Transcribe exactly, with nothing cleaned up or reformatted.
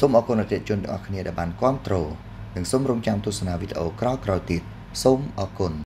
សូមអរគុណអតិថិជនទាំងអស់គ្នាដែលបានគាំទ្រនិងសូមរងចាំទស្សនាវីដេអូក្រោយៗទៀតសូមអរគុណ